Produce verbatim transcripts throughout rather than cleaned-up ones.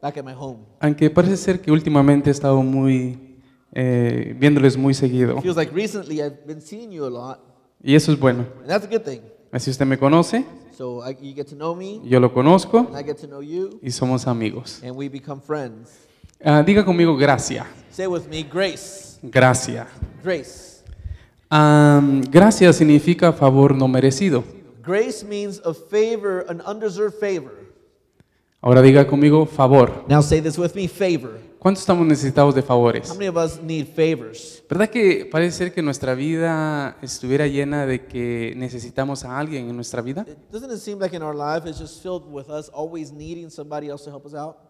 back at my home. Aunque parece ser que últimamente he estado muy eh, viéndoles muy seguido. It feels like recently I've been seeing you a lot, Y eso es bueno. and that's a good thing. Así usted me conoce, So I, you get to know me, yo lo conozco and I get to know you, y somos amigos. and we become friends. Ah, diga conmigo gracia. Say with me, grace. Gracia. Grace. Um, gracia significa favor no merecido. Grace means a favor, an undeserved favor. Ahora diga conmigo favor. Now say this with me, favor. ¿Cuántos estamos necesitados de How favores? many of us need favors? ¿Verdad que parece ser que nuestra vida estuviera llena de que necesitamos a alguien en nuestra vida? Doesn't it seem like in our life it's just filled with us always needing somebody else to help us out?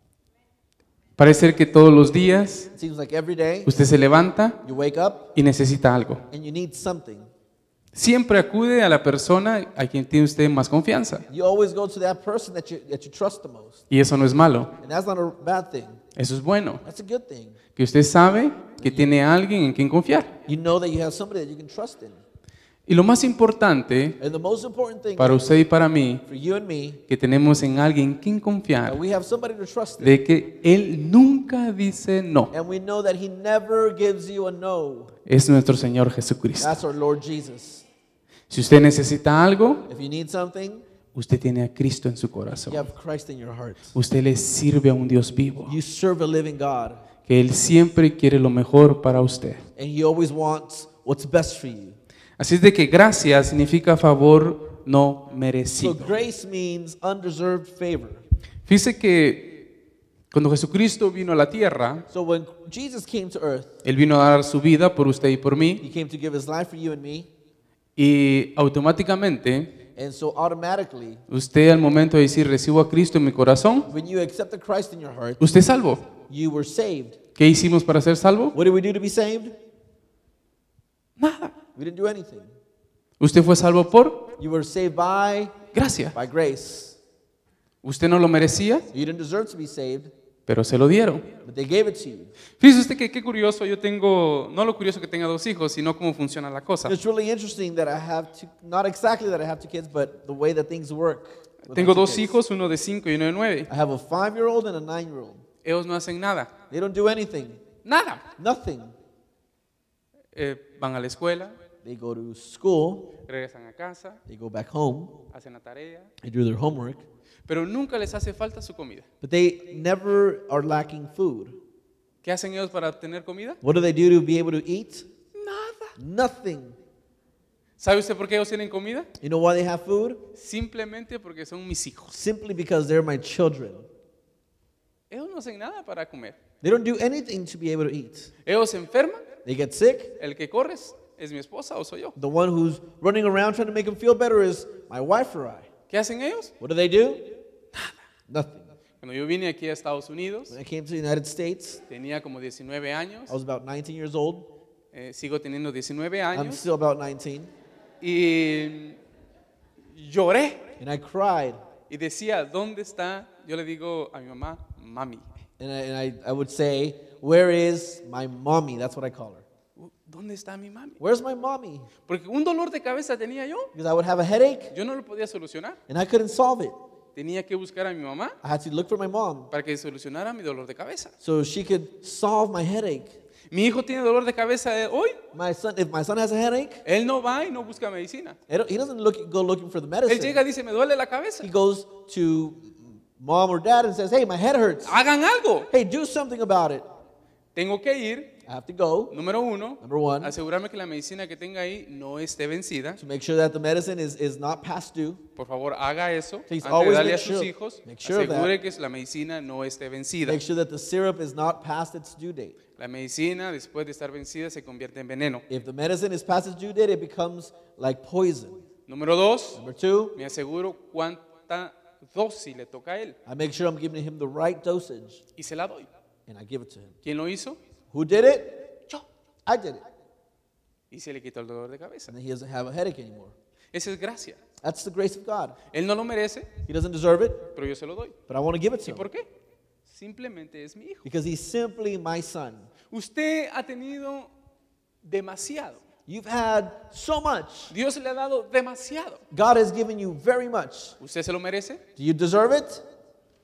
Parece ser que todos los días It seems like every day usted se levanta you wake up y necesita algo. and you need something. Siempre acude a la persona a quien tiene usted más confianza. You always go to that person that you, that you trust the most. Y eso no es malo, And that's not a bad thing. eso es bueno. That's a good thing. Que usted sabe que tiene a alguien en quien confiar. You know that you have somebody that you can trust in. Y lo más importante And the most important thing para usted y para mí, for you and me, que tenemos en alguien en quien that confiar, we have somebody to trust in. de que Él nunca dice no, And we know that he never gives you a no. es nuestro Señor Jesucristo. That's our Lord Jesus. Si usted necesita algo, If you need something, usted tiene a Cristo en su you corazón. have Christ in your heart. Usted le sirve a un Dios vivo, You serve a living God. que Él siempre quiere lo mejor para usted. And he always wants what's best for you. Así es de que gracia significa favor no So merecido. grace means undeserved favor. Fíjese que cuando Jesucristo vino a la tierra, So when Jesus came to earth, Él vino a dar su vida por usted y por mí, he came to give his life for you and me. y automáticamente And so automatically, usted al momento de decir recibo a Cristo en mi corazón, when you accepted Christ in your heart, usted es salvo. you were saved. ¿Qué hicimos para ser salvo? What did we do to be saved? Nada. We didn't do anything. Usted fue salvo por You were saved by gracia. by grace. Usted no lo merecía, You didn't deserve to be saved, pero se lo dieron. but they gave it to you. Fíjese usted que qué curioso, yo tengo, no lo curioso que tenga dos hijos, sino cómo funciona la cosa. It's really interesting that I have two, not exactly that I have two kids, but the way that things work. with my Tengo two dos kids. hijos, uno de cinco y uno de nueve. I have a five-year-old and a nine-year-old. Ellos no hacen nada, They don't do anything, nada. nothing. Eh, van a la escuela, They go to school, regresan a casa, they go back home, hacen la tarea, they do their homework, pero nunca les hace falta su comida. but they never are lacking food. ¿Qué hacen ellos para obtener comida? What do they do to be able to eat? Nada. Nothing. ¿Sabe usted por qué ellos tienen comida? You know why they have food? Simplemente porque son mis hijos. Simply because they're my children. Ellos no hacen nada para comer. They don't do anything to be able to eat. Ellos se enferman, They get sick. el que corre es- es mi esposa o soy yo. The one who's running around trying to make them feel better is my wife or I. ¿Qué hacen ellos? What do they do? Nothing. Cuando yo vine aquí a Estados Unidos, When I came to the United States, tenía como diecinueve años, I was about nineteen years old. eh, sigo teniendo diecinueve I'm años, still about nineteen. y lloré And I cried. y decía, ¿dónde está? Yo le digo a mi mamá, mami. And I, and I, I would say, where is my mommy? That's what I call her. ¿Dónde está mi mami? Where's my mommy? Porque un dolor de cabeza tenía yo, Because I would have a headache yo no lo podía solucionar. and I couldn't solve it. Tenía que buscar a mi mamá I had to look for my mom para que solucionara mi dolor de cabeza. so she could solve my headache. Mi hijo tiene dolor de cabeza de hoy, My son, if my son has a headache, él no va y no busca medicina. he don't- he doesn't look, go looking for the Él medicine. llega y dice, me duele la cabeza. He goes to mom or dad and says, hey, my head hurts. Hagan algo. Hey, do something about it. Tengo que ir, I have to go, número uno, number one, asegurarme que la medicina que tenga ahí no esté vencida. to make sure that the medicine is, is not past due. Por favor, haga eso. Please Antes de always darle a make sus sure- hijos, make sure of that. asegure que la medicina no esté vencida. Make sure that the syrup is not past its due date. La medicina, después de estar vencida, se convierte en veneno. If the medicine is past its due date, it becomes like poison. Número dos, Number two, me aseguro cuánta dosis le toca a él I make sure I'm giving him the right dosage y se la doy. and I give it to him. ¿Quién lo hizo? Who did it? Yo. I did it. Y se le quitó el dolor de cabeza. And then he doesn't have a headache anymore. Esa es gracia. That's the grace of God. Él no lo merece, He doesn't deserve it, pero yo se lo doy. but I want to give it to ¿Y him por qué? Simplemente es mi hijo. because he's simply my son. Usted ha tenido demasiado. You've had so much. Dios le ha dado demasiado. God has given you very much. ¿Usted se lo merece? Do you deserve it?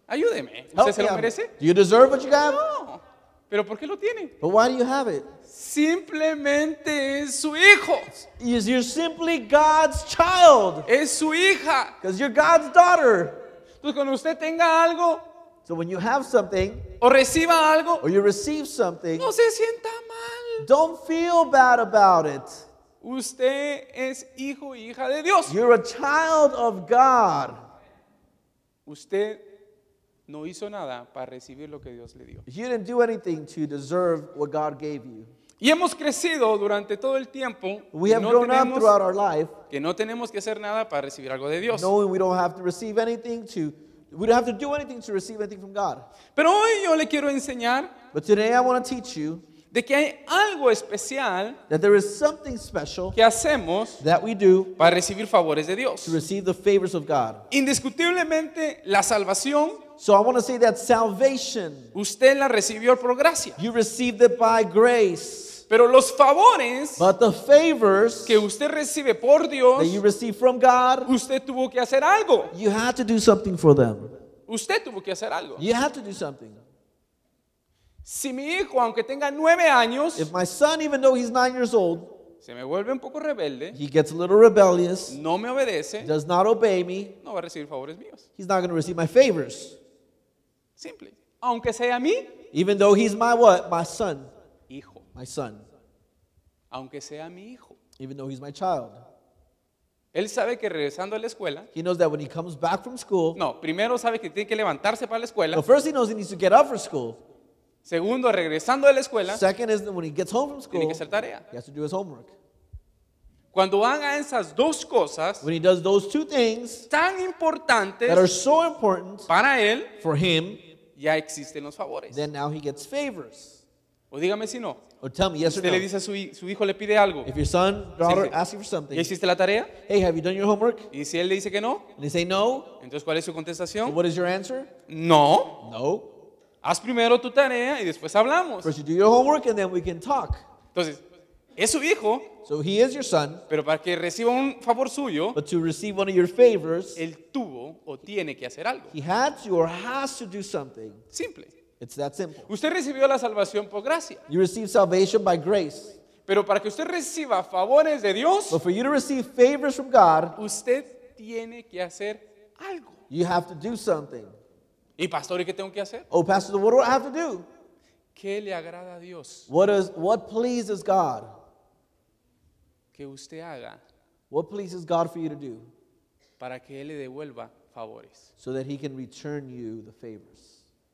Ayúdeme. ¿Usted Help se me lo out. merece? Do you deserve what you have? No. ¿Pero por qué lo tiene? But why do you have it? Simplemente es su hijo. Is you're simply God's child. Es su hija. Because you're God's daughter. Entonces, cuando usted tenga algo So when you have something o reciba algo, or you receive something, no se sienta mal. don't feel bad about it. Usted es hijo y hija de Dios. You're a child of God. Usted no hizo nada para recibir lo que Dios le dio. You didn't do anything to deserve what God gave you. Y hemos crecido durante todo el tiempo We que have no, grown up tenemos, throughout our life que no tenemos que hacer nada para recibir algo de Dios. knowing we don't have to receive anything to, we don't have to do anything to receive anything from God. Pero hoy yo le quiero enseñar But today I want to teach you de que hay algo especial that there is something special que hacemos that we do para recibir favores de Dios. to receive the favors of God. Indiscutiblemente, la salvación, So I want to say that salvation, usted la recibió por gracia. you received it by grace. Pero los favores But the favors que usted recibe por that Dios, you receive from God, usted tuvo que hacer algo. you had to do something for them. Usted tuvo que hacer algo. You had to do something. Si mi hijo, aunque tenga nueve años, If my son, even though he's nine years old, se me vuelve un poco rebelde, he gets a little rebellious, no me obedece, does not obey me, no va a recibir favores míos. he's not going to receive my favors. Simple. Aunque sea mi Even though he's my what? My son. hijo. My son. Aunque sea mi hijo. Even though he's my child. Él sabe que regresando a la escuela, He knows that when he comes back from school, no, primero sabe que tiene que levantarse para la escuela. well, first he knows he needs to get up for school. Segundo, regresando de la escuela, Second is that when he gets home from tiene school, que hacer tarea. he has to do his homework. Cuando haga esas dos cosas When he does those two things tan that are importantes so important para él, for him, ya existen los favores. then now he gets favors. O dígame si no. Or tell me yes or Usted no. le dice a su, hi- su hijo, le pide algo. If your son, daughter Sí, sí. asks you for ¿Ya something, hiciste la tarea? hey, have you done your homework? Y si él le dice que no, And they say no, entonces ¿cuál es su so contestación? what is your answer? No. No. Haz primero tu tarea y después hablamos. First you do your homework and then we can talk. Entonces, es su hijo, So he is your son, pero para que reciba un favor suyo, but to receive one of your favors, él tuvo o tiene que hacer algo. he had to or has to do something. Simple. It's that simple. Usted recibió la salvación por gracia, You receive salvation by grace. pero para que usted reciba favores de Dios, But for you to receive favors from God, usted tiene que hacer algo. you have to do something. Y pastor, ¿y qué tengo que hacer? Oh, Pastor, what do I have to do? ¿Qué le agrada a Dios What is what pleases God? que usted haga What pleases God for you to do para que Él le devuelva favores? so that he can return you the favors?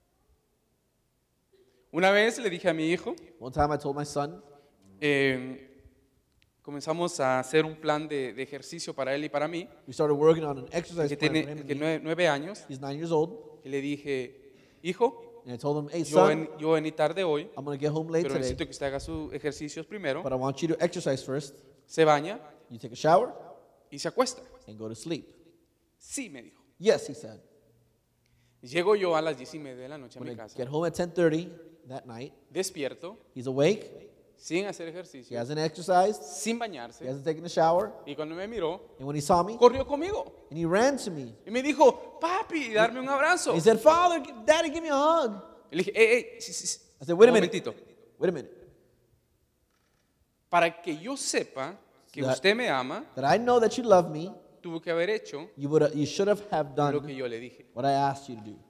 Una vez le dije a mi hijo, One time I told my son, eh, comenzamos a hacer un plan de, de ejercicio para él y para mí, we started working on an exercise que plan for him tiene and que me. nueve, nueve años, He's nine years old. y le dije, hijo, And I told him, hey, yo, son, ven- yo vení tarde hoy, I'm going to get home late pero today, necesito que usted haga sus ejercicios primero, but I want you to exercise first. se baña You take a shower y se acuesta. and go to sleep. Sí, me dijo. Yes, he said. Llego yo a las diez y media de la noche a When mi I casa, get home at ten thirty that night, despierto, he's awake. sin hacer He ejercicio, hasn't exercised. sin He bañarse, hasn't taken a shower. y cuando me miró, And when he saw me, corrió conmigo and he ran to me. y me dijo, papi, darme un abrazo. He said, Father, g- Daddy, give me a hug. Y le dije, hey, hey, sí, sí, sí. I said, wait a un minute. momentito. Wait a minute. Para que yo sepa que That- usted me ama, That I know that you love me, tuvo que haber hecho you would you should have, have lo que done yo le dije. what I asked you to do.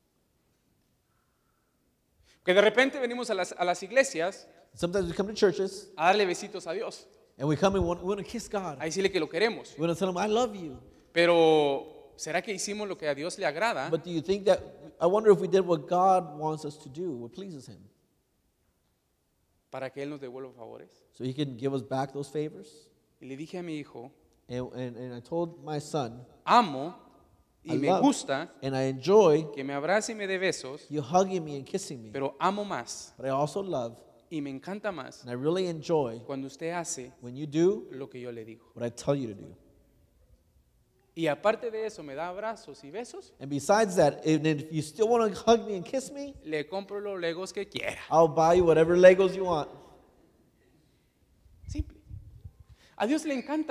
Que de repente venimos a las, a las iglesias Sometimes we come to churches a darle besitos a Dios, and we come and want, we want to kiss God. a decirle que lo queremos. We want to tell him, I love you. Pero, ¿será que hicimos lo que a Dios le agrada But do you think that, I wonder if we did what God wants us to do, what pleases him, para que Él nos devuelva favores? so he can give us back those favors? Y le dije a mi hijo, And, and, and I told my son, amo y I me love gusta and I enjoy que me abrace y me dé besos, you hugging me and kissing me, pero amo más but I also love y me encanta más and I really enjoy cuando usted hace when you do lo que yo le digo. what I tell you to do. Y aparte de eso, me da abrazos y besos, And besides that, and if you still want to hug me and kiss me, le compro los legos que quiera. I'll buy you whatever Legos you want. Simple. A Dios le encanta que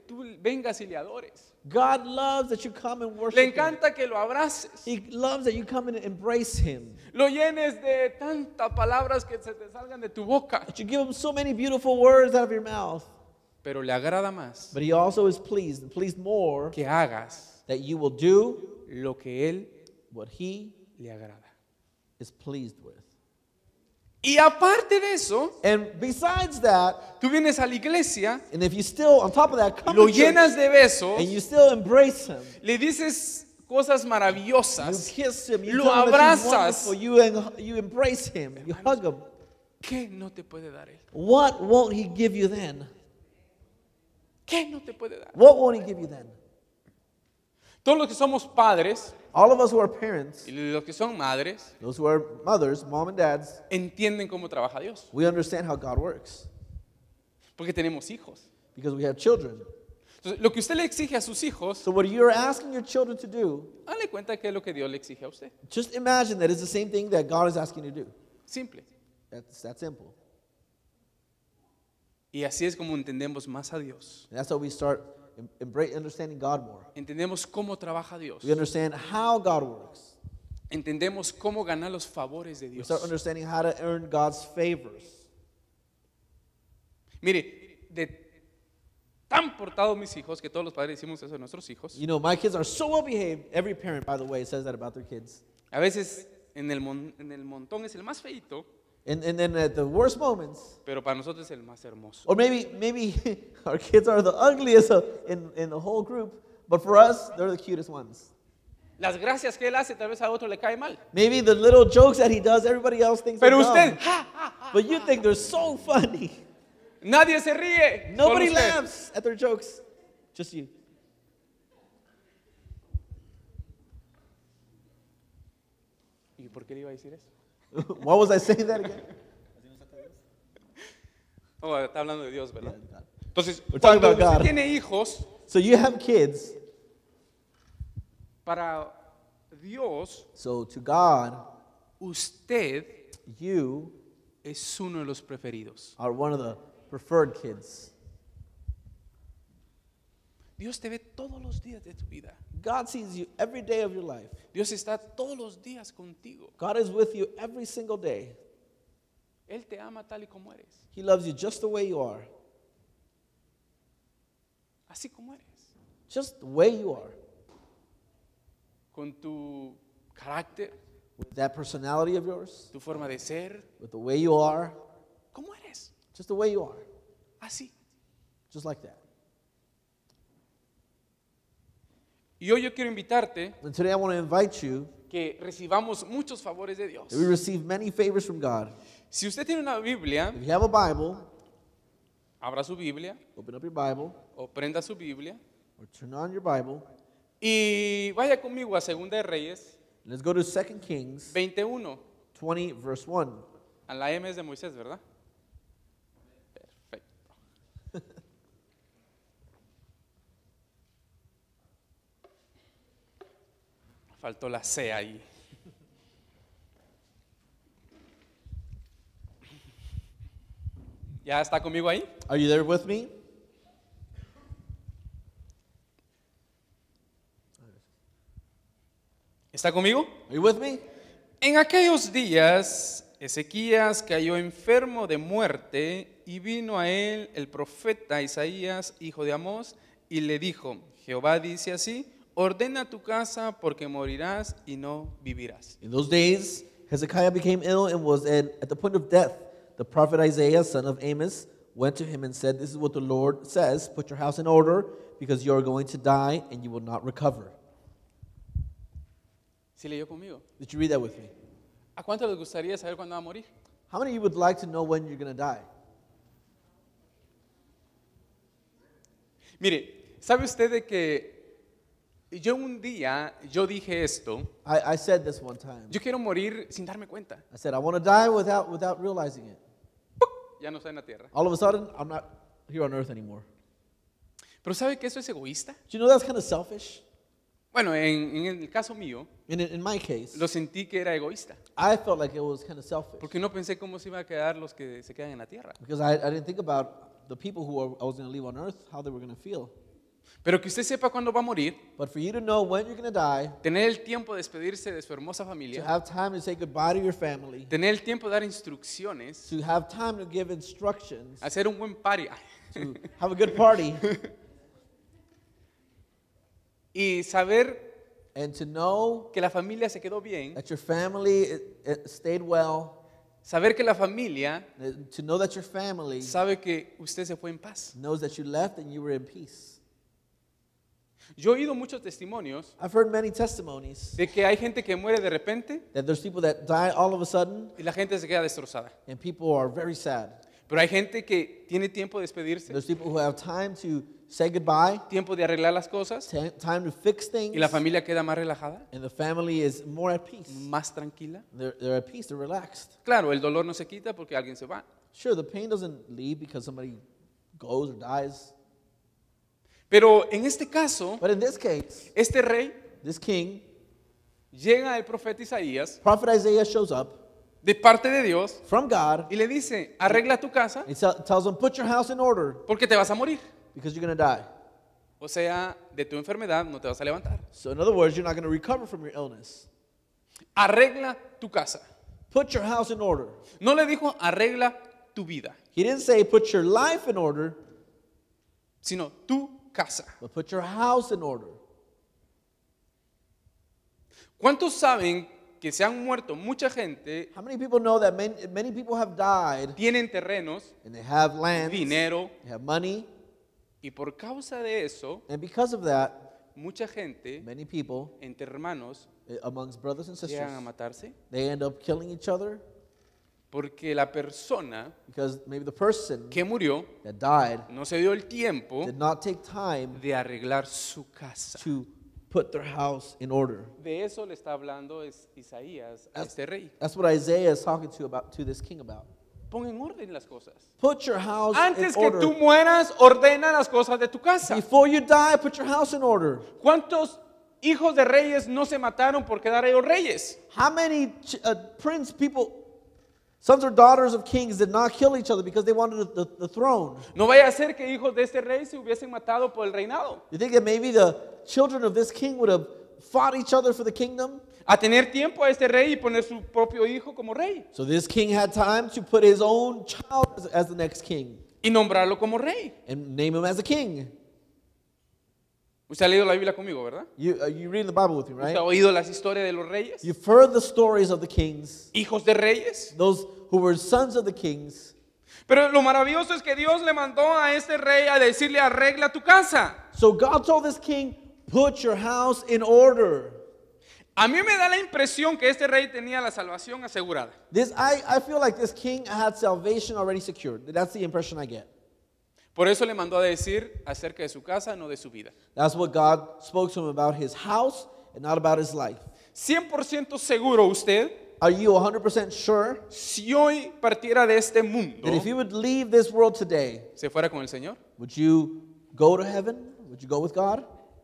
tú vengas y le adores. God loves that you come and worship Le Him. encanta que lo abraces. He loves that you come and embrace Him. Lo llenes de tantas palabras que se te salgan de tu boca. That you give Him so many beautiful words out of your mouth. Pero le agrada más But He also is pleased, and pleased more, que hagas that you will do lo que Él what He le agrada. is pleased with. Y aparte de eso, And besides that, tú vienes a la iglesia, and if you still, on top of that, come lo to church, llenas de besos, and you still embrace Him, le dices cosas you maravillosas, kiss Him, you lo tell Him that He's abrazas. wonderful, you, and you embrace Him, you hug Him. ¿qué no te puede dar Él? What won't He give you then? ¿Qué no te puede dar? What won't He give you then? Todos los que somos padres All of us who are parents, y los que son madres, those who are mothers, mom and dads, entienden cómo trabaja Dios, we understand how God works porque tenemos hijos. because we have children. Entonces, lo que usted le exige a sus hijos, So what you're asking your children to do, dale cuenta que es lo que Dios le exige a usted. just imagine that it's the same thing that God is asking you to do. Simple. That's that simple. Y así es como entendemos más a Dios. And that's how we start em- embrace understanding God more. Entendemos cómo trabaja Dios. We understand how God works. Entendemos cómo ganar los favores de We Dios. start understanding how to earn God's favors. Mire, de tan portados mis hijos, que todos los padres decimos eso de nuestros hijos, You know, my kids are so well behaved. Every parent, by the way, says that about their kids. a veces en el, mon- en el montón es el más feíto, And, and then at the worst moments, pero para nosotros es el más hermoso. or maybe maybe our kids are the ugliest uh, in, in the whole group, but for us, they're the cutest ones. Las gracias que él hace tal vez a otro le cae mal. Maybe the little jokes that he does, everybody else thinks Pero they're usted, dumb. ja, ja, ja, But you think they're so funny. nadie se ríe. solo Nobody usted. laughs at their jokes, just you. ¿Y por qué le iba a decir eso? Why was I saying that again? Oh, está hablando de Dios, ¿verdad? Yeah, God. Entonces, We're talking cuando about usted God. tiene hijos, So you have kids. para Dios, So to God, usted you es uno de los preferidos. are one of the preferred kids. Dios te ve todos los días de tu vida. God sees you every day of your life. Dios está todos los días contigo. God is with you every single day. Él te ama tal y como eres. He loves you just the way you are. Así como eres. Just the way you are. Con tu carácter, With that personality of yours, tu forma de ser, with the way you are, ¿cómo eres? just the way you are. Así. Just like that. Y hoy yo quiero invitarte And today I want to invite you que recibamos muchos favores de Dios. that we receive many favors from God. Si usted tiene una Biblia, If you have a Bible, abra su Biblia open up your Bible o prenda su Biblia or turn on your Bible. y vaya conmigo a Segunda de Reyes Let's go to Second Kings veintiuno. twenty, verse one. A la M es de Moisés, ¿verdad? Perfecto. Faltó la C ahí. ¿Ya está conmigo ahí? Are you there with me? ¿Está conmigo? Are you with me? En aquellos días, Ezequías cayó enfermo de muerte y vino a él el profeta Isaías, hijo de Amós, y le dijo, Jehová dice así, ordena tu casa porque morirás y no vivirás. In those days, Hezekiah became ill and was at, at the point of death. The prophet Isaiah, son of Amos, went to him and said, This is what the Lord says, put your house in order, because you are going to die and you will not recover. ¿Sí leyó conmigo? Did you read that with me? ¿A cuánto les gustaría saber cuándo va a morir? How many of you would like to know when you're going to die? Mire, ¿sabe usted de que yo un día, yo dije esto, I, I said this one time. yo quiero morir sin darme cuenta? I said, I want to die without, without realizing it. Ya no estoy en la tierra. All of a sudden, I'm not here on earth anymore. Pero ¿sabe que eso es egoísta? Do you know that's kind of selfish? Bueno, en, en el caso mío, In, in my case, lo sentí que era egoísta, I felt like it was kind of selfish. porque no pensé cómo se iban a quedar los que se quedan en la tierra. Because I, I didn't think about the people who are, I was going to leave on earth, how they were going to feel. Pero que usted sepa cuándo va a morir, But for you to know when you're going to die, tener el tiempo de despedirse de su hermosa to familia, have time to say goodbye to your family, tener el tiempo de dar instrucciones, to have time to give instructions, hacer un buen party to have a good party, y saber and to know que la familia se quedó bien, that your family it, it stayed well, saber que la familia and to know that your family sabe que usted se fue en paz. knows that you left and you were in peace. Yo he oído muchos testimonios I've heard many testimonies de que hay gente que muere de repente that there's people that die all of a sudden y la gente se queda destrozada. and people are very sad. Pero hay gente que tiene tiempo de despedirse, There's people who have time to say goodbye, tiempo de arreglar las cosas ti- time to fix things, y la familia queda más relajada, and the family is more at peace. más tranquila. They're, they're at peace, they're relaxed. Claro, el dolor no se quita porque alguien se va. Sure, the pain doesn't leave because somebody goes or dies. Pero en este caso, But in this case, este rey this king, llega el profeta Isaías prophet Isaiah shows up de parte de Dios from God. y le dice, arregla tu casa He tell- tells him, put your house in order porque te vas a morir. because you're going to die. O sea, de tu enfermedad no te vas a levantar. So in other words, you're not going to recover from your illness. Arregla tu casa. Put your house in order. No le dijo, arregla tu vida, He didn't say put your life in order, sino tu casa. but put your house in order. ¿Cuántos saben que se han muerto mucha gente, How many people know that many, many people have died tienen terrenos, and they have land, dinero, they have money, y por causa de eso, and because of that, mucha gente, many people, entre hermanos, eh, amongst brothers and sisters, llegan a matarse? they end up killing each other Porque la persona because maybe the person que murió that died no se dio el tiempo did not take time de arreglar su casa. to put their house in order. De eso le está hablando es Isaías a este rey. That's what Isaiah is talking to about to this king about. Pon en orden las cosas. Put your house Antes in que order. tú mueras, ordena las cosas de tu casa. Before you die, put your house in order. ¿Cuántos hijos de reyes no se mataron por quedar ellos reyes? How many ch- uh, prince people, sons or daughters of kings, did not kill each other because they wanted the, the, the throne? No vaya a ser que hijos de este rey se hubiesen matado por el reinado. You think that maybe the children of this king would have fought each other for the kingdom? A tener tiempo a este rey y poner su propio hijo como rey. So this king had time to put his own child as, as the next king Y nombrarlo como rey. and name him as a king. Usted ha leído la Biblia conmigo, ¿verdad? You, uh, you read the Bible with me, ¿Usted right? ha oído las historias de los reyes? You've heard the stories of the kings, Hijos de reyes. those who were sons of the kings. Pero lo maravilloso es que Dios le mandó a este rey a decirle, arregla tu casa. So God told this king, put your house in order. A mí me da la impresión que este rey tenía la salvación asegurada. This, I, I feel like this king had salvation already secured. That's the impression I get. Por eso le mandó a decir acerca de su casa, no de su vida. That's what God spoke to him about his house and not about his life. cien por ciento seguro usted, Are you one hundred percent sure si hoy partiera de este mundo, that if you would leave this world today, se fuera con el Señor. would you go to heaven? Would you go with God?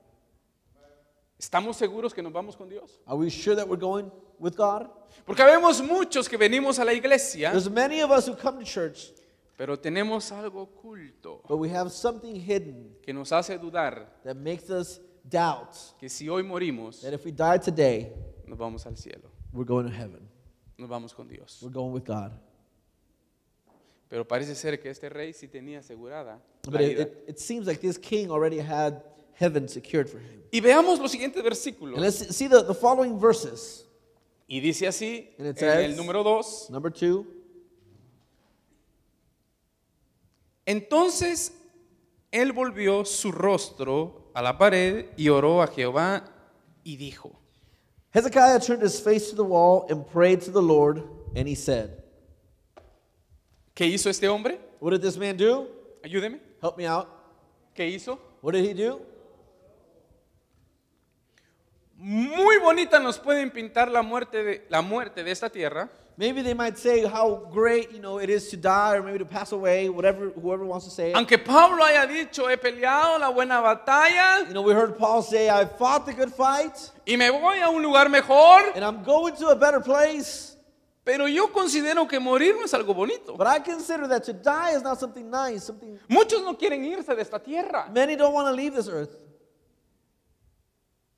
¿Estamos seguros que nos vamos con Dios? Are we sure that we're going with God? Porque habemos muchos que venimos a la iglesia, There's many of us who come to church, pero tenemos algo oculto but we have something hidden que nos hace dudar that makes us doubt que si hoy morimos, that if we die today, nos vamos al cielo, we're going to heaven. nos vamos con Dios. We're going with God. Pero parece ser que este rey sí tenía asegurada la But it, vida. it, it seems like this king already had heaven secured for him. Y veamos los siguientes And versículos. let's see the, the following verses. Y dice así, And it en el says- número dos. Number two. Entonces él volvió su rostro a la pared y oró a Jehová y dijo, Hezekiah turned his face to the wall and prayed to the Lord, and he said, ¿qué hizo este hombre? What did this man do? Ayúdeme. Help me out. ¿Qué hizo? What did he do? Muy bonita nos pueden pintar la muerte de, la muerte de esta tierra, Maybe they might say how great, you know, it is to die or maybe to pass away, whatever, whoever wants to say it. aunque Pablo haya dicho, he peleado la buena batalla You know, we heard Paul say, I fought the good fight y me voy a un lugar mejor, and I'm going to a better place. pero yo considero que morir no es algo bonito. But I consider that to die is not something nice, something Muchos no quieren irse de esta tierra. many don't want to leave this earth.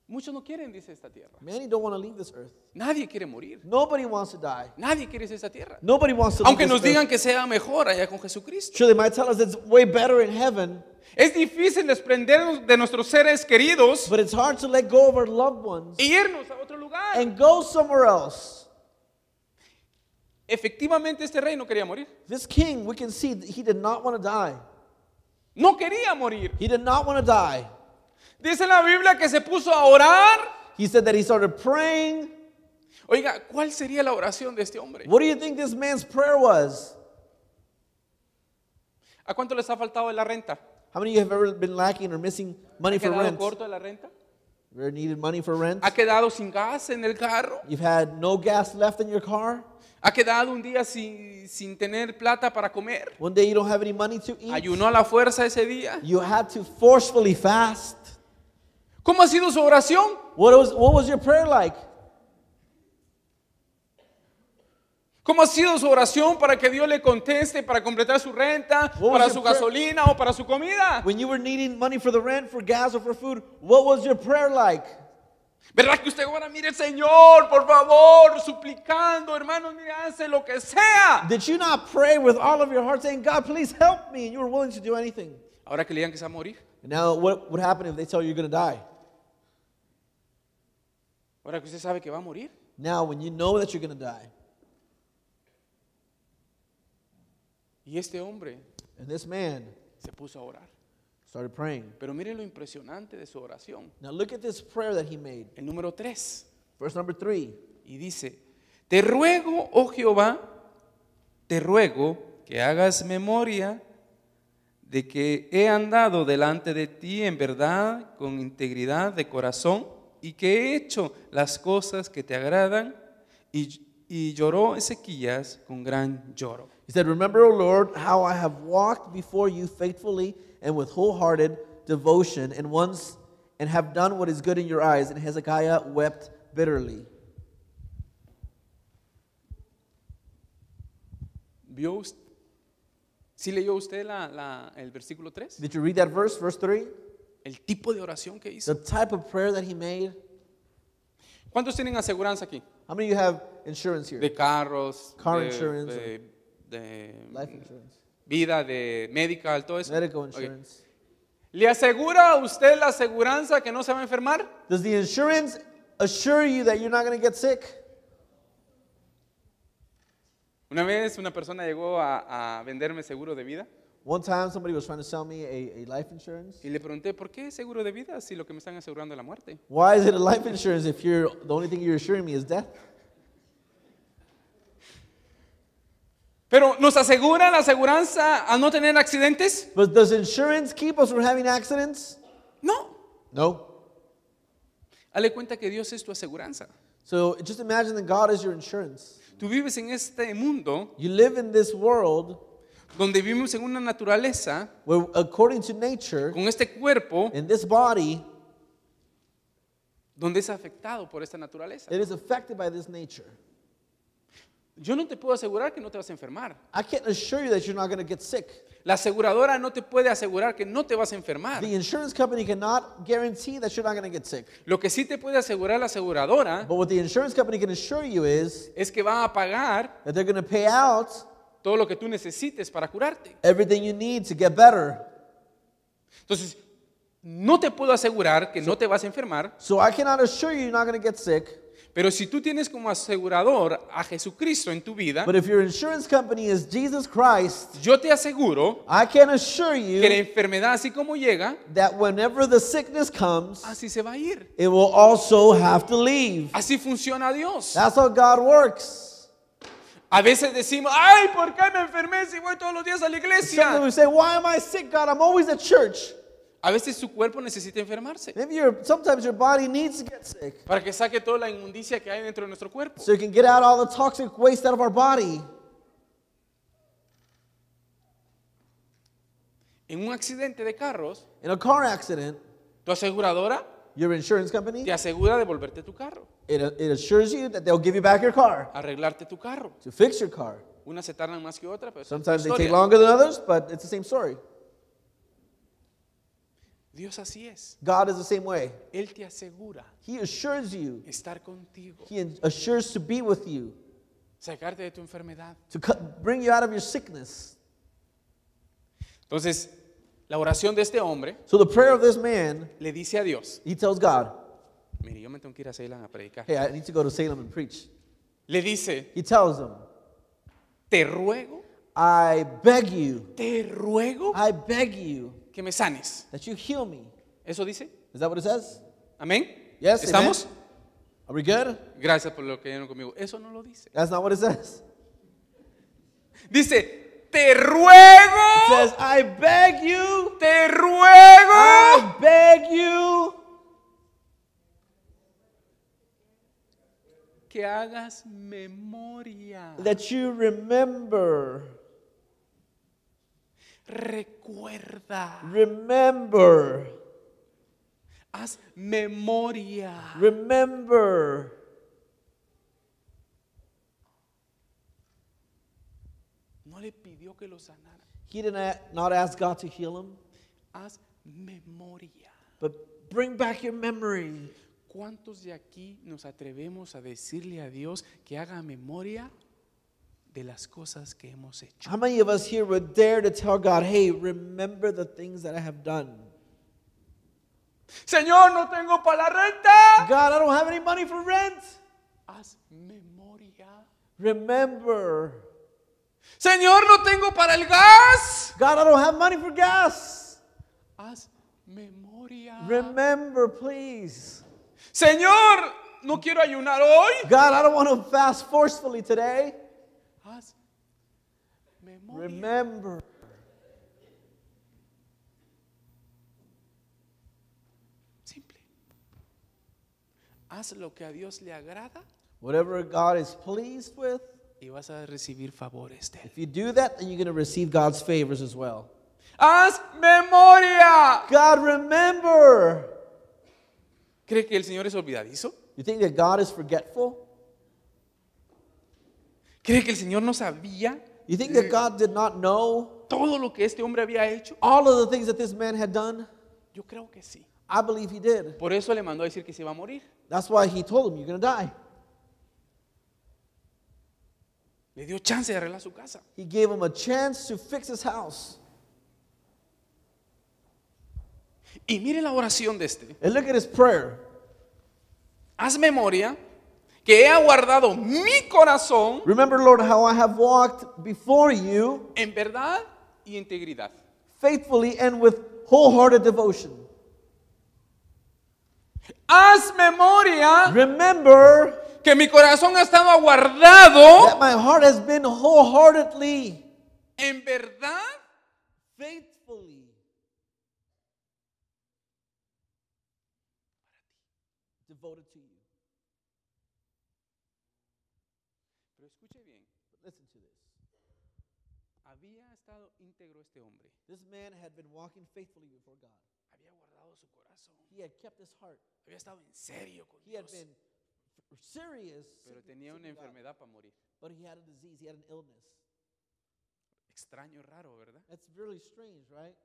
Muchos no quieren, dice esta tierra. Many don't want to leave this earth. Nadie quiere morir. Nobody wants to die. Nadie quiere irse a esta tierra. Nobody wants to leave Aunque this nos earth. digan que sea mejor allá con Jesucristo. Sure, they might tell us it's way better in heaven, Es difícil desprendernos de nuestros seres queridos but it's hard to let go of our loved ones e irnos a otro lugar. and go somewhere else. Efectivamente, este rey no quería morir. This king, we can see that he did not want to die. No quería morir. He did not want to die. Dice la Biblia que se puso a orar. He said that he started praying. Oiga, ¿cuál sería la oración de este hombre? What do you think this man's prayer was? ¿A cuánto les ha faltado de la renta? How many of you have ever been lacking or missing money ¿Ha for quedado rent? corto de la renta? You ever needed money for rent? ¿Ha quedado sin gas en el carro? You've had no gas left in your car? ¿Ha quedado un día sin, sin tener plata para comer? One day you don't have any money to eat? ¿Ayunó a la fuerza ese día? You had to forcefully fast? ¿Cómo ha sido su oración? What was, what was your prayer like? ¿Cómo ha sido su oración para que Dios le conteste para completar su renta, What was para your su prayer? gasolina o para su comida? When you were needing money for the rent, for gas, or for food, what was your prayer like? ¿Verdad que usted ahora mire, Señor, por favor, suplicando, hermanos, mire, hace lo que sea? Did you not pray with all of your heart saying, God, please help me, and you were willing to do anything? Ahora que le digan que se va a morir, And now what would happen if they tell you you're going to die? ahora que usted sabe que va a morir, Now when you know that you're going to die, y este hombre and this man se puso a orar. started praying. Pero mire lo impresionante de su oración. Now look at this prayer that he made. El número tres. Verse number three. Y dice, te ruego, oh Jehová, te ruego que hagas memoria de que he andado delante de ti en verdad, con integridad de corazón, y que he hecho las cosas que te agradan. Y, y lloró Ezequías con gran lloro. He said, remember, O Lord, how I have walked before you faithfully and with wholehearted devotion, and once and have done what is good in your eyes. And Hezekiah wept bitterly. ¿Vio usted? ¿Sí leyó usted la, la, el versículo tres? Did you read that verse, verse three? El tipo de oración que hizo. The type of prayer that he made. ¿Cuántos tienen aseguranza aquí? How many of you have insurance here? De carros, Car de, insurance, de, de Life insurance, vida, de medical, todo eso. medical Ok. insurance. ¿Le asegura a usted la aseguranza que no se va a enfermar? Does the insurance assure you that you're not going to get sick? Una vez una persona llegó a, a venderme seguro de vida One time somebody was trying to sell me a, a life insurance. y le pregunté, ¿por qué seguro de vida si lo que me están asegurando es la muerte? Why is it a life insurance if you're the only thing you're assuring me is death? Pero ¿nos asegura la aseguranza a no tener accidentes? But does insurance keep us from having accidents? No. No. Dale cuenta que Dios es tu aseguranza. So just imagine that God is your insurance. Tú vives en este mundo You live in this world donde vivimos en una naturaleza where, according to nature, con este cuerpo in this body, donde es afectado por esta naturaleza. it is affected by this nature. Yo no te puedo asegurar que no te vas a enfermar. I can't assure you that you're not going to get sick. La aseguradora no te puede asegurar que no te vas a enfermar. The insurance company cannot guarantee that you're not going to get sick. Lo que sí te puede asegurar la aseguradora But what the insurance company can assure you is es que va a pagar that they're going to pay out todo lo que tú necesites para curarte. everything you need to get better. Entonces, no te puedo asegurar que no te vas a enfermar, So I cannot assure you you're not going to get sick. pero si tú tienes como asegurador a Jesucristo en tu vida, But if your insurance company is Jesus Christ, yo te aseguro I can assure que la you enfermedad así como llega, that whenever the sickness comes, así se va a ir. it will also have to leave. Así funciona Dios. That's how God works. A veces decimos, ay, ¿por qué me enfermé si voy todos los días a la Sometimes iglesia? we say, why am I sick, God? I'm always at church. A veces su cuerpo necesita enfermarse Maybe your, sometimes your body needs to get sick para que saque toda la inmundicia que hay dentro de nuestro cuerpo. so you can get out all the toxic waste out of our body. En un accidente de carros, In a car accident, tu aseguradora your insurance company, te asegura devolverte tu carro, it, it assures you that they'll give you back your car, arreglarte tu carro. to fix your car. Unas se tardan más que otras, pero es otra Sometimes they take historia. longer than others, but it's the same story. Dios así es. God is the same way. Él te asegura He assures you. estar contigo, He assures to be with you, sacarte de tu enfermedad. to cut, bring you out of your sickness. Entonces, la oración de este hombre So the prayer of this man, le dice a Dios, he tells God, mire, yo me tengo que ir a Ceilán a predicar. hey, I need to go to Salem and preach. Le dice, He tells him, te ruego, I beg you, te ruego I beg you que me sanes. that you heal me. ¿Eso dice? Is that what it says? ¿Amén? Yes, ¿Estamos? amen. Are we good? Gracias por lo que dieron conmigo. Eso no lo dice. That's not what it says. Dice, te It ruego, says, I beg you, te ruego I beg you que hagas memoria. that you remember, Recuerda. remember, Haz memoria. remember. No le pidió que lo sanara. He did not not ask God to heal him, Haz memoria. but bring back your memory. ¿Cuántos de aquí nos atrevemos a decirle a Dios que haga memoria de las cosas que hemos hecho? How many of us here would dare to tell God, hey, remember the things that I have done? Señor, no tengo para la renta. God, I don't have any money for rent. Haz memoria. Remember. Señor, no tengo para el gas. God, I don't have money for gas. Haz memoria. Remember, please. Señor, no quiero ayunar hoy. God, I don't want to fast forcefully today. Haz memoria. Remember. Simple. Haz lo que a Dios le agrada Whatever God is pleased with, y vas a recibir favores de él. if you do that, then you're going to receive God's favors as well. Haz memoria. God, remember. ¿Cree que el Señor es olvidadizo? You think that God is forgetful? ¿Cree que el Señor no sabía You think that God did not know todo lo que este hombre había hecho? all of the things that this man had done? Yo creo que sí. I believe he did. Por eso le mandó a decir que se iba a morir. That's why he told him, you're going to die. Le dio chance de arreglar su casa. He gave him a chance to fix his house. Y mire la oración de este. And look at his prayer. Haz memoria que he aguardado mi corazón Remember, Lord, how I have walked before you en verdad y integridad. faithfully and with wholehearted devotion. Haz memoria Remember que mi corazón ha estado aguardado that my heart has been wholeheartedly, en verdad faithfully devoted to you. Pero escuche bien, Listen to this. había estado íntegro este hombre. This man had been walking faithfully before God. Había guardado su corazón. He had kept his heart. Había estado en serio con He had Dios. been f- serious, Pero seeking- tenía una seeking God. enfermedad para morir. But he had a disease, he had an illness. Extraño, raro, ¿verdad? That's really strange, right?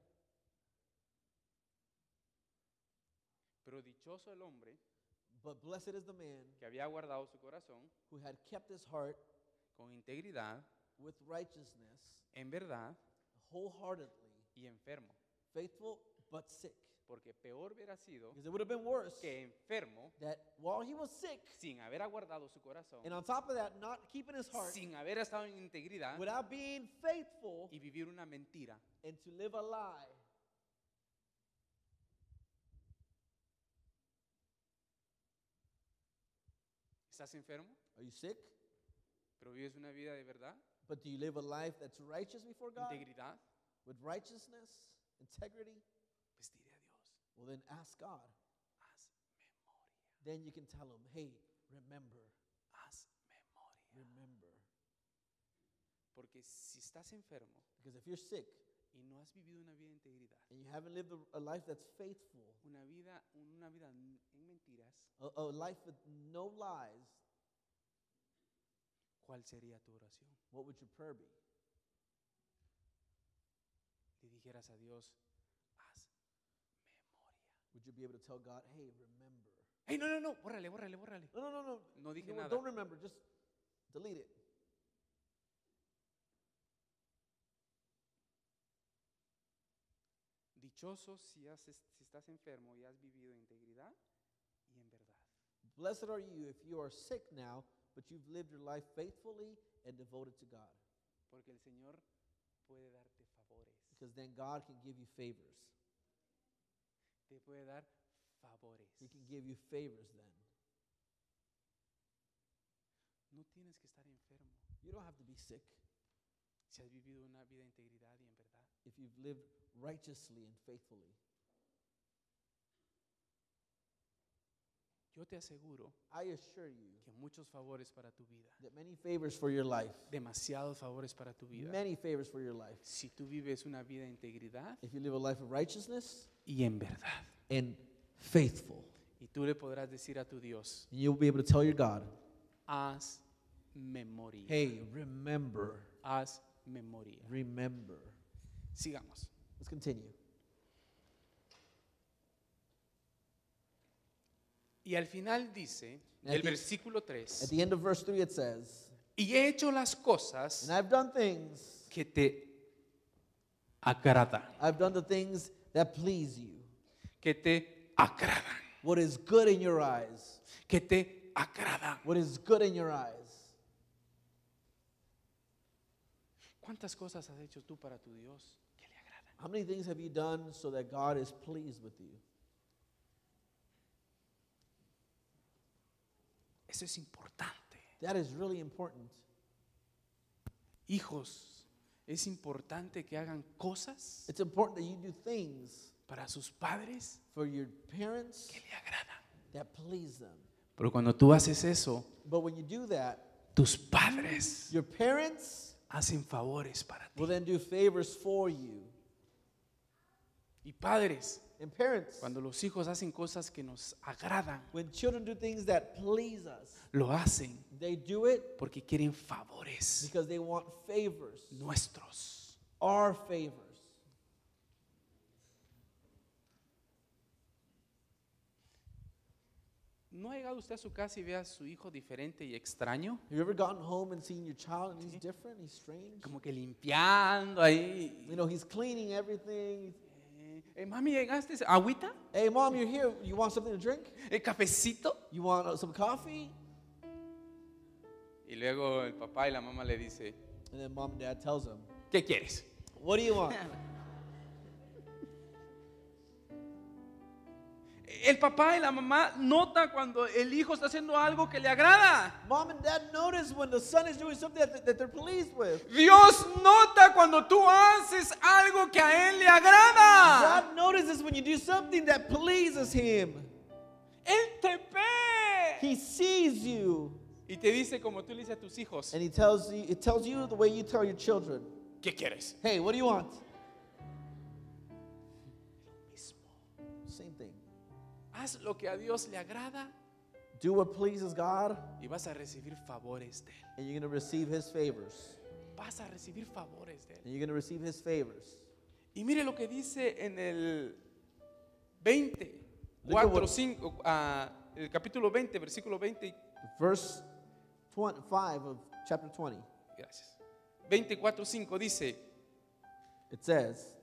Pero dichoso el hombre But blessed is the man que había guardado su corazón who had kept his heart con integridad, with righteousness, en verdad wholeheartedly, y enfermo. faithful but sick. Porque peor hubiera sido Because it would have been worse que enfermo, that while he was sick, sin haber aguardado su corazón, and on top of that, not keeping his heart, sin haber estado en integridad without being faithful, y vivir una mentira. and to live a lie. ¿Estás enfermo? Are you sick? Pero vives una vida de verdad, But do you live a life that's righteous before God? integridad, With righteousness, integrity? pues dile a Dios, Well, then ask God. haz memoria, Then you can tell him, hey, remember, haz memoria. remember. Porque si estás enfermo Because if you're sick y no has vivido una vida de integridad, and you haven't lived a, a life that's faithful, una vida, una vida en mentiras, a, a life with no lies, ¿cuál sería tu oración? what would your prayer be? Le dijeras a Dios, haz Would you be able to tell God, hey, remember? Hey, no, no, no, bórrale, bórrale, bórrale. No, no, no, no. No dije You know what? nada. Don't remember, just delete it. Dichoso si, haces, si estás enfermo y has vivido en integridad y en verdad. Blessed are you if you are sick now, but you've lived your life faithfully and devoted to God. Porque el Señor puede darte favores. Because then God can give you favors. Te puede dar favores. He can give you favors then. No tienes que estar enfermo You don't have to be sick si has vivido una vida de integridad y en verdad. if you've lived righteously and faithfully. Yo te aseguro I assure you que muchos favores para tu vida, that many favors for your life, demasiados favores para tu vida. many favors for your life, Si tú vives una vida de integridad if you live a life of righteousness y en verdad. and faithful, Y tú le podrás decir a tu Dios, you'll be able to tell your God, haz memoria. hey, remember, Haz memoria. remember. Sigamos. Let's continue. Y al final dice, At el the- versículo At tres, the end of verse three it says, y he hecho las cosas and I've done things, que te agradan, I've done the things that please you, que te agradan, what is good in your eyes, que te agradan. what is good in your eyes. ¿Cuántas cosas has hecho tú para tu Dios que le agradan? How many things have you done so that God is pleased with you? Eso es importante. That is really important. Hijos, es importante que hagan cosas It's important that you do things para sus padres for your parents que le agradan. that please them. Pero cuando tú haces eso, But when you do that, tus padres your parents hacen favores para ti. will then do favors for you. Y padres, And parents, cuando los hijos hacen cosas que nos agradan, when children do things that please us, lo hacen they do it porque quieren favores because they want favors, nuestros. our favors. ¿No ha llegado usted a su casa y ve a su hijo diferente y extraño? Have you ever gotten home and seen your child and he's different, he's strange? Como que limpiando ahí. You know, he's cleaning everything. Eh, eh, mami, ¿llegaste? ¿Agüita? Hey, mom, you're here. You want something to drink? ¿El cafecito? You want uh, some coffee? Y luego el papá y la mamá le dice, And then mom and dad tells him, ¿qué quieres? what do you want? El papá y la mamá nota cuando el hijo está haciendo algo que le agrada. Mom and dad notice when the son is doing something that, that they're pleased with. Dios nota cuando tú haces algo que a él le agrada. God notices when you do something that pleases him. Él te ve. He sees you. Y te dice como tú le dices a tus hijos, And he tells you, it tells you the way you tell your children. ¿qué quieres? Hey, what do you want? Same thing. Haz lo que a Dios le agrada Do what pleases God, y vas a recibir favores de él. and you're going to receive his favors. Vas a recibir favores de él. And you're going to receive his favors. Y mire lo que dice en el veinte, Look at cuatro, what- cinco, ah, el capítulo veinte, versículo veinte. Verse twenty-five of chapter twenty. Gracias. veinticuatro, cinco dice, It says,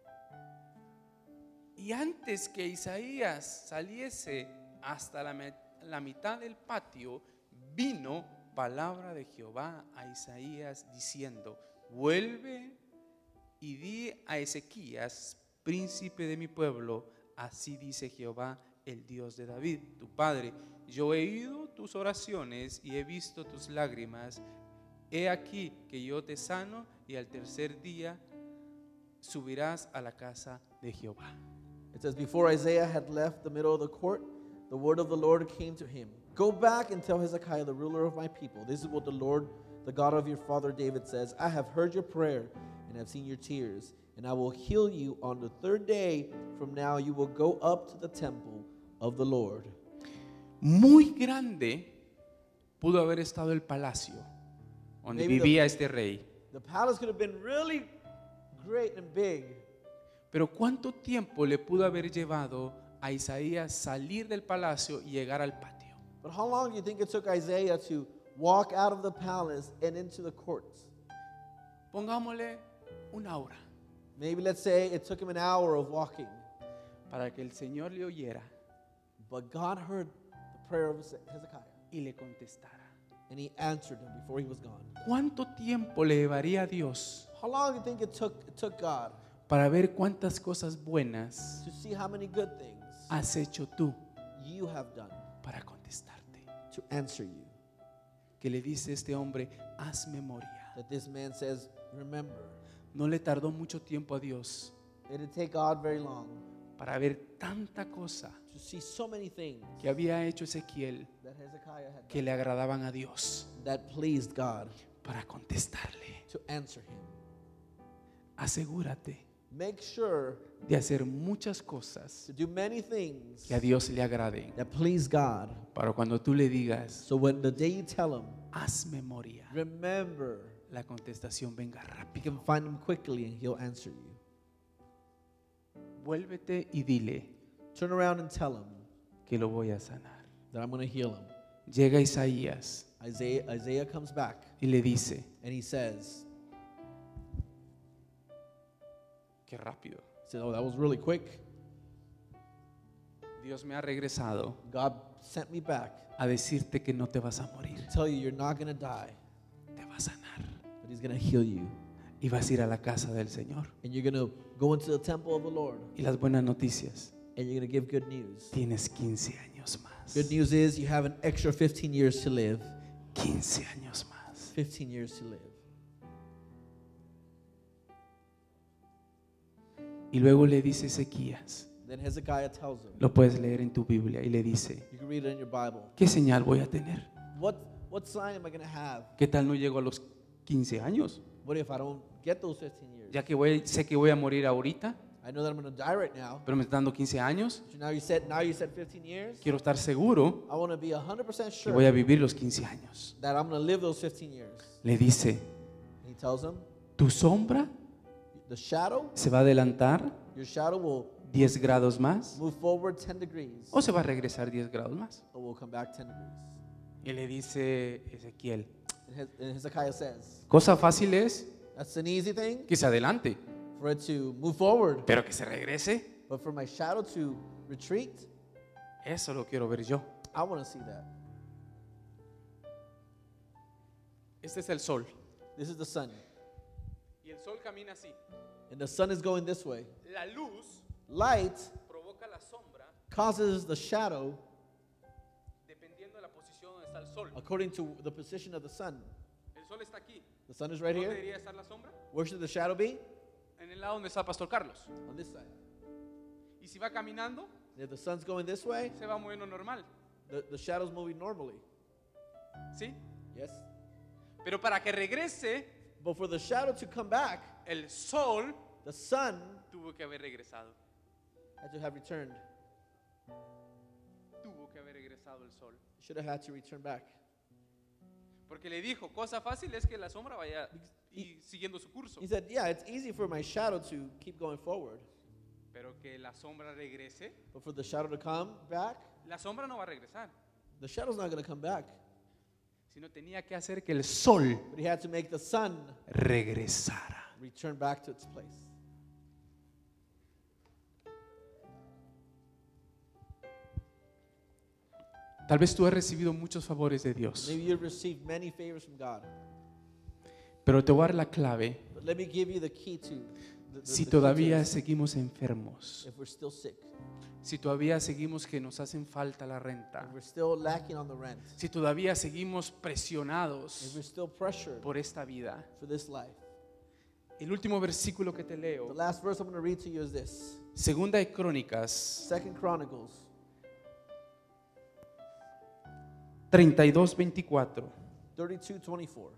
y antes que Isaías saliese hasta la, me- la mitad del patio, vino palabra de Jehová a Isaías diciendo, vuelve y di a Ezequías, príncipe de mi pueblo, así dice Jehová, el Dios de David, tu padre, yo he oído tus oraciones y he visto tus lágrimas, he aquí que yo te sano y al tercer día subirás a la casa de Jehová. it says, before Isaiah had left the middle of the court, the word of the Lord came to him. Go back and tell Hezekiah, the ruler of my people, this is what the Lord, the God of your father David says, I have heard your prayer and have seen your tears, and I will heal you on the third day. From now you will go up to the temple of the Lord. Muy grande pudo haber estado el palacio donde Maybe the- vivía este rey. The palace could have been really great and big, Pero ¿cuánto tiempo le pudo haber llevado a Isaías salir del palacio y llegar al patio. But how long do you think it took Isaiah to walk out of the palace and into the courts? Pongámosle una hora Maybe let's say it took him an hour of walking. para que el Señor le oyera But God heard the prayer of Hezekiah, y le contestara. and he answered him before he was gone. ¿Cuánto tiempo le llevaría a Dios How long do you think it took, it took God para ver cuántas cosas buenas to see how many good things has hecho tú you have done para contestarte? to answer you? Que le dice este hombre, haz memoria. That this man says, remember. No le tardó mucho tiempo a Dios It didn't take God very long para ver tanta cosa to see so many things que había hecho Ezequiel that Hezekiah had que done le agradaban a Dios that pleased God para contestarle. to answer him. Asegúrate Make sure de hacer muchas cosas to do many things que a Dios le agraden, that please God. para cuando tú le digas, So when the day you tell him, haz memoria, remember, la contestación venga you rápido. can find him quickly and he'll answer you. Vuélvete y dile Turn around and tell him que lo voy a sanar. that I'm going to heal him. Llega Isaías Isaiah, Isaiah comes back y le dice, and he says, qué rápido. he said, oh, that was really quick. Dios me ha regresado God sent me back a decirte que no te vas a morir, to tell you you're not going to die, te va a sanar but he's going to heal you. y vas a ir a la casa del Señor. And you're going to go into the temple of the Lord Y las buenas noticias, and you're going to give good news. tienes quince años más. Good news is you have an extra fifteen years to live. quince años más. fifteen years to live. Y luego le dice Ezequías, Then Hezekiah tells him, lo puedes leer en tu Biblia, y le dice, you can read it in your Bible. ¿qué señal voy a tener? What, what sign am I going to have? ¿Qué tal no llego a los quince años? What if I don't get those fifteen years? Ya que voy, sé que voy a morir ahorita, I know that I'm going to die right now. pero me está dando quince años, But now you said, now you said fifteen years. quiero estar seguro I want to be one hundred percent que sure voy a vivir los quince años. that I'm going to live those fifteen years. Le dice, He tells him, tu sombra the shadow, se va a adelantar your shadow will diez grados más move forward ten degrees o se va a regresar diez grados más. or will come back ten degrees. Y le dice Ezequiel, And Hez- and Hezekiah says, cosa fácil es that's an easy thing que se adelante, for it to move forward, pero que se regrese, but for my shadow to retreat, eso lo quiero ver yo. I want to see that. Este es el sol. This is the sun. Y el sol camina así. And the sun is going this way. La luz Light provoca la sombra causes the shadow dependiendo de la posición donde está el sol. according to the position of the sun. El sol está aquí. The sun is right ¿Dónde here. debería estar la sombra? Where should the shadow be? En el lado donde está el pastor Carlos. On this side. Y si va caminando, And if the sun's going this way, se va moviendo normal. the, the shadow's moving normally. ¿Sí? Yes? Pero para que regrese, But for the shadow to come back, el sol the sun tuvo que haber regresado. had to have returned. Tuvo que haber regresado el sol. It should have had to return back. Porque le dijo, cosa fácil es que la sombra vaya y siguiendo su curso. He said, yeah, it's easy for my shadow to keep going forward. Pero que la sombra regrese, But for the shadow to come back, la sombra no va a regresar. the shadow's not going to come back. Sino tenía que hacer que el sol But he had to make the sun regresara. return back to its place. Tal vez tú has recibido muchos favores de Dios, Maybe you've received many favors from God. pero te voy a dar la clave. But let me give you the key to the, the, Si the key to todavía this. seguimos enfermos, If we're still sick, si todavía seguimos que nos hacen falta la renta, if we're still lacking on the rent, si todavía seguimos if presionados we're still pressured por esta vida. for this life. El último versículo que te The leo, last verse I'm going to read to you is this. Segunda de Crónicas Second Chronicles treinta y dos veinticuatro. thirty-two twenty-four.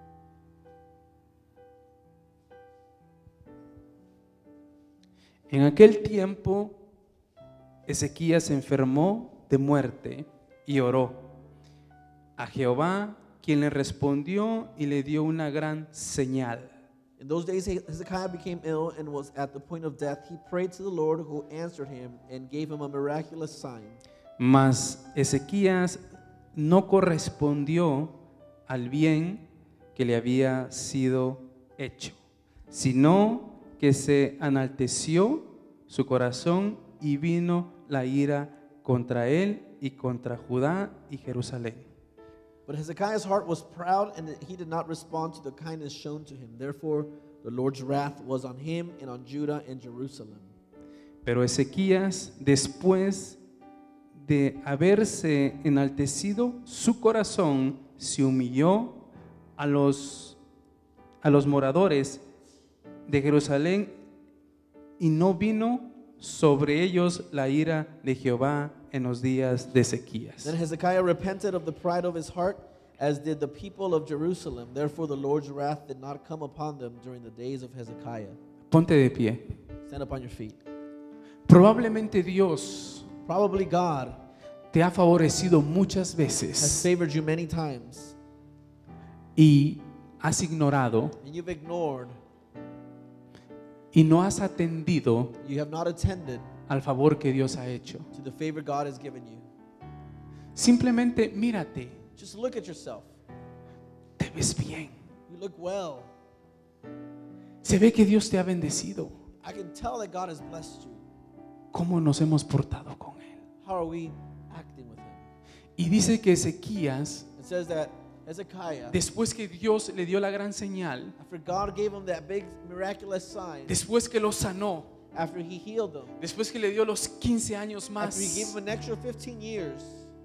En aquel tiempo Ezequías se enfermó de muerte y oró a Jehová, quien le respondió y le dio una gran señal. In those days Hezekiah became ill and was at the point of death. He prayed to the Lord, who answered him and gave him a miraculous sign. Mas Ezequías no correspondió al bien que le había sido hecho, sino que se enalteció su corazón y vino la ira contra él y contra Judá y Jerusalén. But Hezekiah's heart was proud, and he did not respond to the kindness shown to him. Therefore, the Lord's wrath was on him and on Judah and Jerusalem. Pero Ezequías, después de haberse enaltecido su corazón, se humilló a los, a los moradores de Jerusalén y no vino sobre ellos la ira de Jehová en los días de Ezequías. Then Hezekiah repented of the pride of his heart, as did the people of Jerusalem. Therefore, the Lord's wrath did not come upon them during the days of Hezekiah. Ponte de pie. Stand up on your feet. Probablemente Dios Probably God te ha favorecido muchas has veces favored you many times, y has ignorado and you've ignored, y no has atendido you have not attended al favor que Dios ha hecho. to the favor God has given you. Simplemente mírate, Just look at yourself. te ves bien. You look well. Se ve que Dios te ha bendecido. I can tell that God has blessed you. ¿Cómo nos hemos portado con Él? How are we acting with Him? Y dice que Ezequías, It says that Hezekiah, después que Dios le dio la gran señal, after God gave him that big miraculous sign, después que lo sanó, after He healed them, después que le dio los quince años after He gave más, him an extra fifteen years,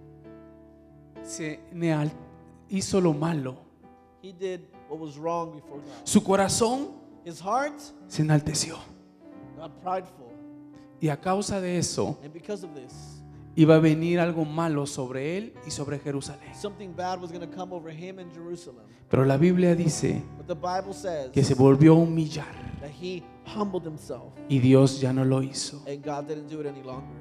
se neal- hizo lo malo. he did what was wrong before God. Su corazón His heart se enalteció. got prideful, Y a causa de eso, and because of this, iba a venir algo malo sobre él y sobre Jerusalén. something bad was going to come over him in Jerusalem. Pero la Biblia dice But the Bible says que se volvió a humillar that he humbled himself, y Dios ya no lo hizo. and God didn't do it any longer.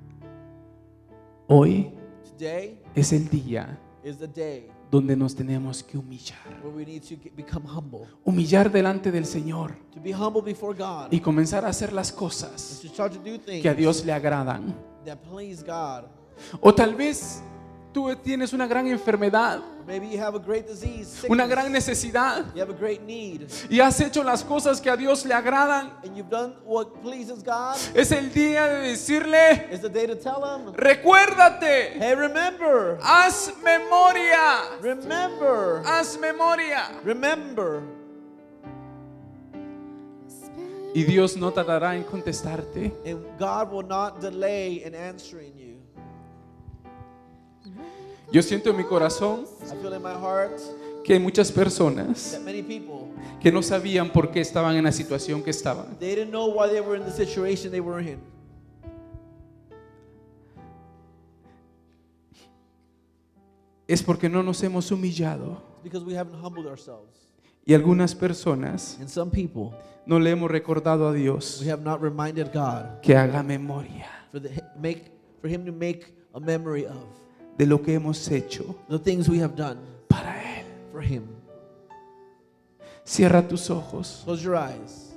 Hoy Today es el día is the day donde nos tenemos que humillar. where we need to get, become humble, Humillar delante del Señor to be humble before God, y comenzar a hacer las and cosas to start to do things que a Dios le agradan. that please God. O tal vez tú tienes una gran enfermedad, Maybe you have a great disease, una sickness. gran necesidad You have a great need, y has hecho las cosas que a Dios le agradan. and you've done what pleases God. Es el día de decirle, It's the day to tell him, recuérdate, hey, remember, haz memoria, remember, haz memoria. remember. Y Dios no tardará en contestarte. And God will not delay in answering you. Yo siento en mi corazón I feel in my heart que hay muchas personas that many people, que no sabían por qué estaban en la situación que estaban. they didn't know why they were in the situation they were in. Es porque no nos hemos humillado. It's because we haven't humbled ourselves. Y algunas personas And some people, no le hemos recordado a Dios we have not reminded God que haga memoria for, the, make, for Him to make a memory of de lo que hemos hecho the things we have done para Él. for Him. Cierra tus ojos. Close your eyes.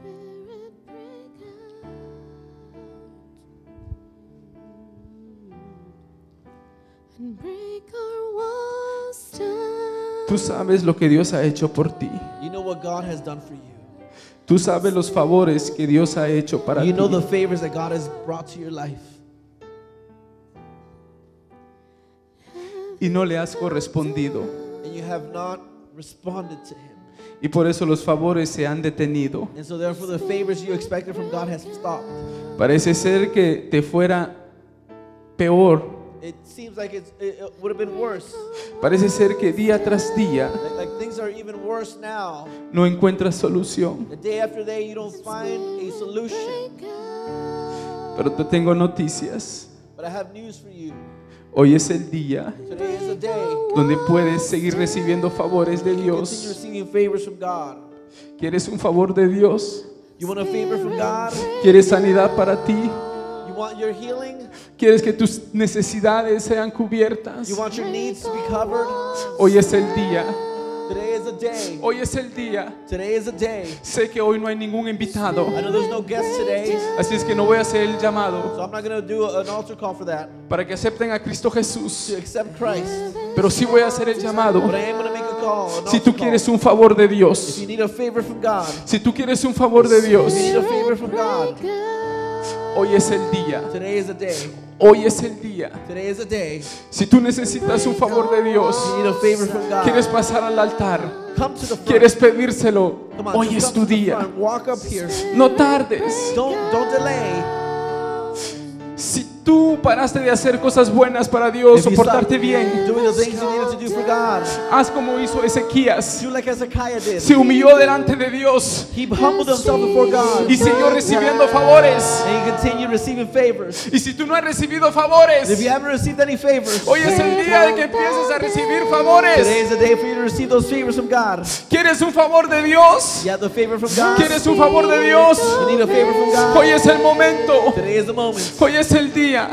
And break our walls down. Tú sabes lo que Dios ha hecho por ti. You know what God has done for you. Tú sabes los favores que Dios ha hecho para You ti. know the favors that God has brought to your life. Y no le has correspondido. And you have not responded to Him. Y por eso los favores se han detenido. And so therefore the favors you expected from God has stopped. Parece ser que te fuera peor. It seems like it's, it, it would have been worse. Parece ser que día tras día Like, like things are even worse now. no encuentras solución. The day after day you don't find a solution. Pero te tengo noticias. But I have news for you. Hoy es el día Today is the day donde puedes seguir recibiendo favores de you continue Dios. receiving favors from God. ¿Quieres un favor de Dios? You want a favor from God? ¿Quieres sanidad para ti? You want your healing? ¿Quieres que tus necesidades sean cubiertas? You want your needs to be covered? Hoy es el día Today is a day. Hoy es el día. Today is a day. Sé que hoy no hay ningún invitado, I know there's no guests today, así es que no voy a hacer el so llamado I'm not going to do an altar call for that, para que acepten a Cristo Jesús, to accept Christ. pero sí voy a hacer el llamado. But I am going to make a call, an Si altar tú call. quieres un favor de If Dios, you need a favor from God, si tú quieres un favor de Dios, if you need a favor from God, hoy es el día. today is a day. Hoy es el día. Today is a day. Si tú necesitas un favor de Dios, You need a favor from God. quieres pasar al altar, Come to the front. quieres pedírselo, Come on, hoy just es come tu to the día. front. Walk up here. No tardes. Don't don't delay. Si tú paraste de hacer cosas buenas para Dios If o you portarte stop bien, doing the things you needed to do for God, haz como hizo Ezequías. do like Hezekiah did. Se humilló delante de Dios He humbled himself before God, y siguió recibiendo favores. and he continued receiving favors. Y si tú no has recibido If favores, you haven't received any favors, hoy es el día de que empieces a recibir favores. today is the day for you to receive those favors from God. ¿Quieres un favor de Dios? You have the favor from God. ¿Quieres un favor de Dios? You need a favor from God. Hoy es el momento. Today is the moment. Hoy es el día.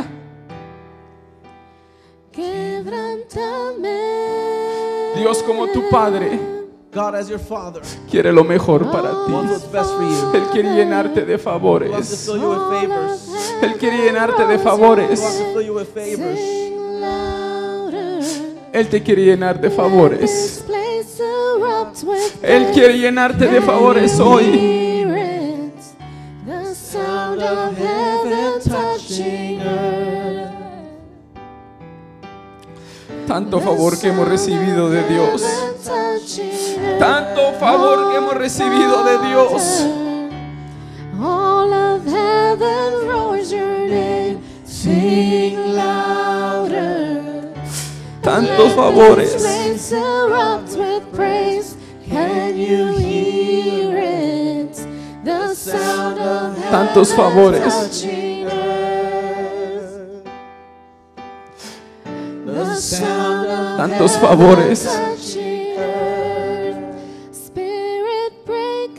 Quebrántame. Dios, como tu Padre, God, as your Father, quiere lo mejor para wants ti. what's best for you. Él quiere llenarte de He wants to favores. fill you with favors. Él quiere llenarte de He favores. wants to fill you with favors. Sing louder. Él te quiere llenar de favores. This place erupts with Él quiere llenarte de favores hoy. hear it. The sound of heaven touching earth. Tanto favor que hemos recibido de Dios. Heaven touching earth. Tanto favor que hemos recibido de Dios. All of heaven roars your name. Sing louder. Tantos favores. This place erupts with praise. Can you hear it? The sound of heaven Tantos favores. touching earth. The sound of Tantos heaven favores. touching earth. Spirit break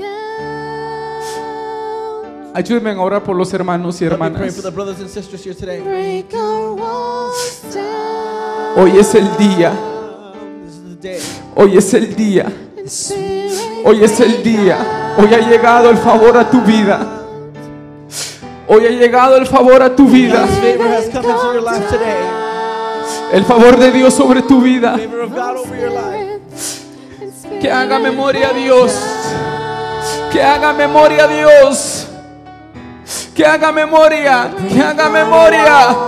out. Ayúdenme a orar por los hermanos y Let me pray hermanas. for the brothers and sisters here today. Break our walls down. Hoy es el día. Um, This is the day. Hoy es el día. Spirit Hoy es el día. Hoy ha llegado el favor a tu vida. Hoy ha llegado el favor a tu vida. God's favor has come into your life today. El favor de Dios sobre tu vida. Favor of God over your life. Que haga memoria a Dios. Que haga memoria a Dios. Que haga memoria. Que haga memoria.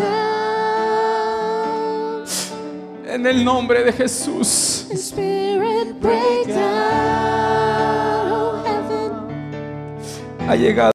En el nombre de Jesús. Spirit break out, oh heaven. Ha llegado.